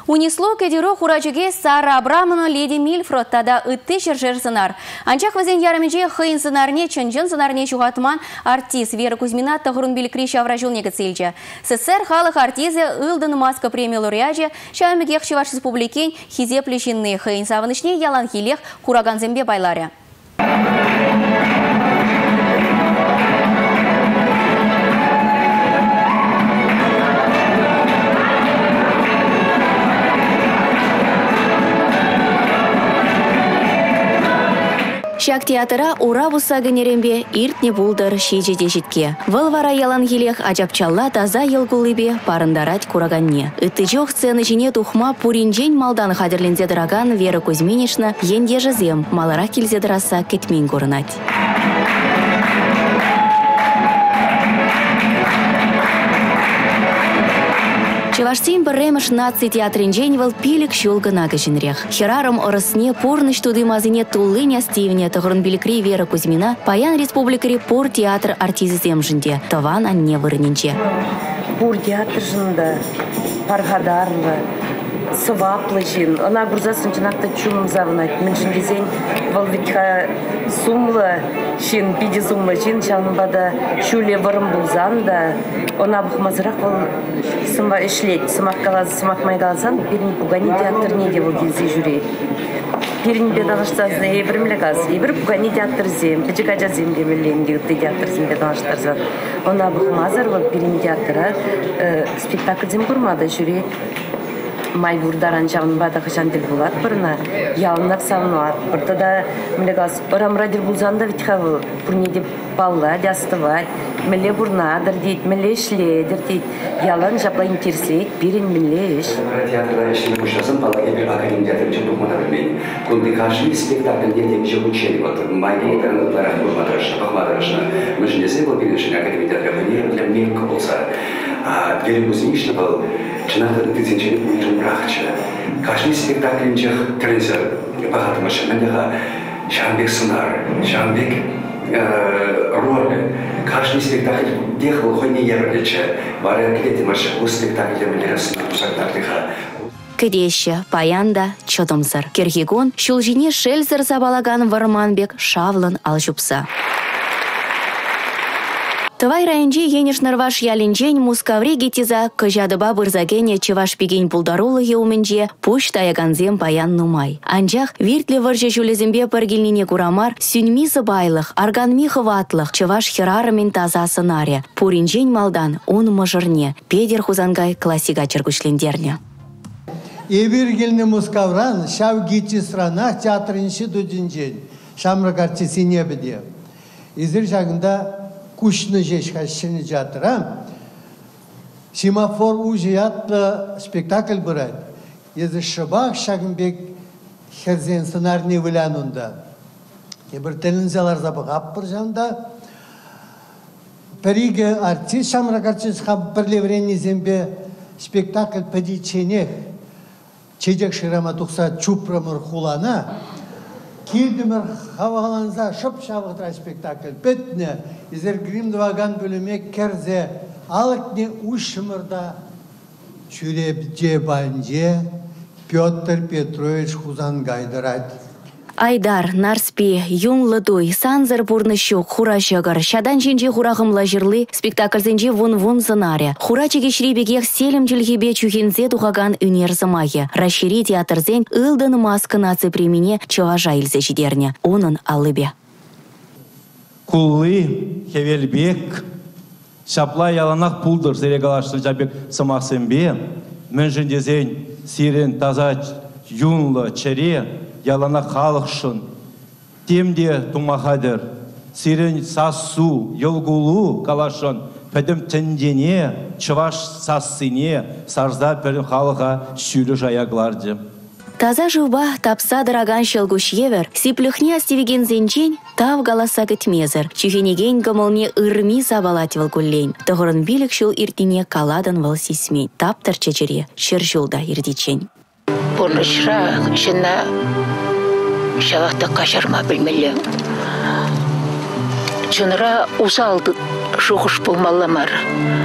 Унесло кедеро хурачуге Сара Абрамовна леди Мильфрод тада ытты шержер сынар. Анчах вазен ярымеже хыйын сынарне, чынжын сынарне чугатман артист Вера Кузьмина тахырун биликри шавражул негацильча. СССР халық артизе ылдын маска премия лауреаджи шамегех чеваш республикен хизеплещинны хыйын савынышне ялан хилех хураган зембе байларя. Шак театра ура буса генерембе иртне булдыр шижеде житке. Вылвара ялан хилех ажапчалла таза елгулыбе парындарать кураганне. Ыттыжох сцены жіне тухма пуринжен малдан хадерлензе дыраган Вера Кузьминична енде жазем малара килзе дыраса кетмен көрінать. Чевашсем бірремыш наци театринжен вал пилік шулга нагажинрех. Хераром орысне порныш туды мазыне тулыня стивне тағырын билікри Вера Кузьмина паян республикари пор театр артизизем жінде, таван анне вырыненче. Пор театр жында, парғадарлы, сываплы жин. Она грузасын жинақта чумым завынат. Мен жіндезен валвитха сумлы шин, пиде сумлы жин, шалмыбада шуле вырым бұлзан да, она бұқмазырақ ол сымба ішлет, сымақ май қаласан, перін пугани театр не де ол келсе жүре. Перін бедалышта ебірімлі қаз, ебір пугани театр зем, печека жазем демелен дегітті театр зем бедалыштар зат. Она бұқмазыр ол перін театра спектакль зем құрмады жүре. Май бурдаран жағын бада қышан дел болады біріна, ялынақ савынуат. Бірді да, мілі қаз, ұрам радир бұлзанда витхавы, бұрне деп балла, дястывай, мілі бұрнадыр дейд, мілі ішледір дейд, ялан жаплайын терсейд, бірін мілі іш. Театрда ішіне бұшасын, балаға бір академ театрын жын тұқмана білмейін. Күнді қаршылы спектакльде демеше учені отыр. Майдей қарыңыздары бұқмадырышына. Мүшіндесе бұл білішін академ театры для мелкі болса. Вера Кузьминична был чинахтын тізенчені бұйырын рақчы. Қашын спектаклінчіх түрінсі бағатымышы. Мендеға Шамбек сынар, Шамбек ролі. Қашын спектакль дехыл қойне ебірлечі. Бары әкелетіміші бұл спектакльде білері сынар ұсақтардыға. Кедеші, паянда, чотомсыр. Кергегон, шулжине шелзір забалаган Варманбек шавлын алжупса. Тывай райынже енеш нарваш ялинжен мускаври гетиза кыжадыба бырзагене чеваш пеген пулдарулы еуменже пуш таяганзем паян нумай. Анжах виртле варже жулезембе паргильнине курамар сюньмизы байлых, арганми хыватлых, чеваш херарымен таза сынаре. Пуринжен малдан он мажырне, педер хузангай классика чергушлендерне. Эвергельне мускавран шав гити странах театрыншы дудинжен, шамрагарчы синебеде. Изір жағында кушны жешхашыны жатыра. Семафор уже атты спектакль бұрад. Езі шыбақ Шагынбек херзен сценарный вылянында. Ебір телінзелар забығап бір жанда. Пәриге артист шамракарчыз қап бірлеврені зембе спектакль пәдейченех. Чедек шырама тұқса чупрамыр хулана. Келдімір хаваланза шып шабықтыра спектакль. Бетіне, езер гримдваган бөліме керзе, алықне ұшымырда чүребде банже Петр Петрович Хузангайдырад. Айдар, Нарспи, Юнлыдуй, Санзыр бурнышу, хура жығыр, шадан женже хурағымла жырлы, спектакльзенже вун-вун сценария. Хура чегешребегех селім жылгебе чухензе дұғаган үнер зымайы. Рашири театрзен ылдын маскы наци премине чыважа илзе жидерне. Онын алыбе. Куллы, хевелбек, шапла яланақ пулдыр, зерегалашты жабек сымақсынбе, мен жіндезен сирен таза юнлы чере, ялана халықшын, темде тумахадыр, сирен сасу, елгулу калашын, пәдім тіндене, чываш сассыне, сарза пәрін халыға шүлі жаягларды. Таза жуба тапса дыраган шелгуш евер, сиплюхне астивеген зенчен, тав галаса гітмезір, чухенеген гымылме ырми забалативал гуллейн. Тұғырын билік шул иртіне каладан вал сисмей, таптыр чечере, шыр жулда ирдичен. Бұрнышра жына шалақты қашарма білмелі. Жыныра ұзалды шуғыш болмаламар.